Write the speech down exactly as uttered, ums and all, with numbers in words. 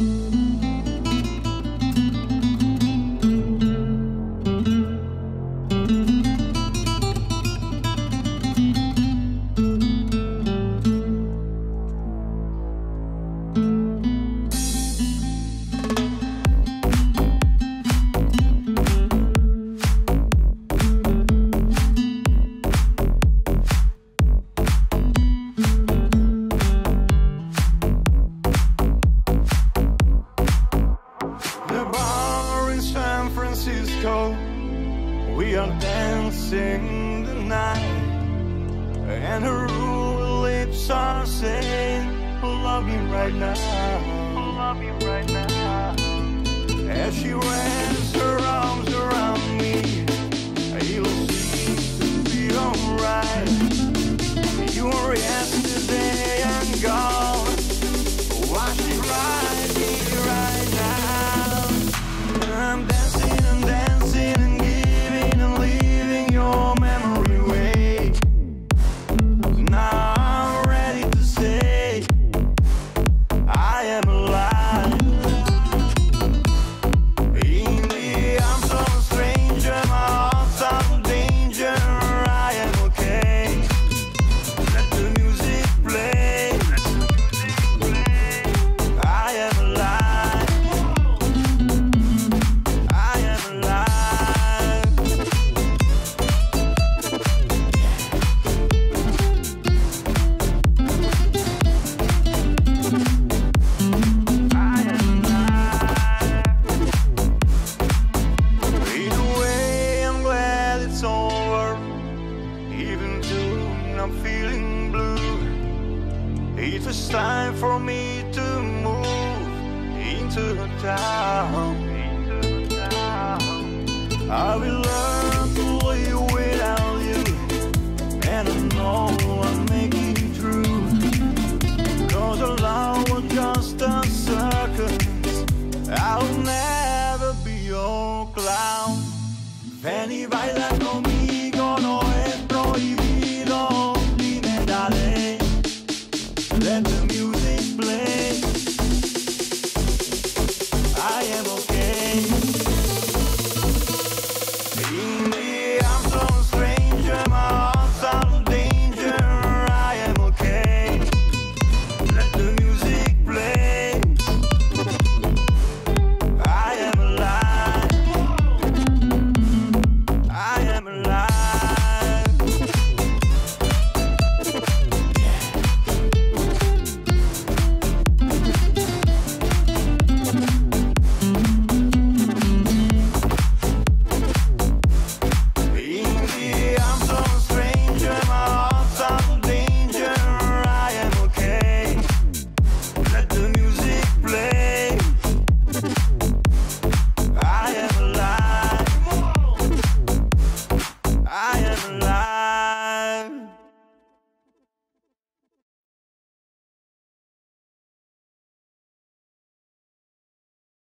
We are dancing the night, and her lips are saying, love me right now, love me right now. As she wraps her arms around me, it'll seem to be alright. You were yesterday and gone, watch it right here, right now. I'm dancing and dancing and giving and leaving your memory away. Now I'm ready to say I am alive. In the arms of a stranger, my heart's out of danger. I am okay. Let the music play. I am alive. I am alive. I am alive. Either way, I'm glad it's over. Even though I'm feeling blue, it was time for me to move into the town.